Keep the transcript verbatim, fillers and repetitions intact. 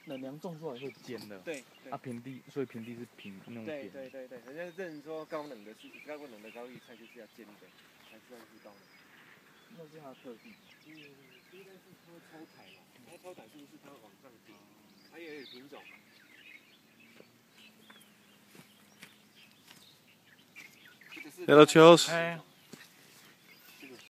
冷凉种出来会尖的。 对。 啊，平地，所以平地是平那种对扁。 对对对，人家认说高冷的是高冷的高丽菜就是要尖的，才算是高冷。 那是它的特性。 嗯，应该是它会抽苔嘛，它抽苔是不是它往上顶？它也有品种。 Hello, Charles. Hey.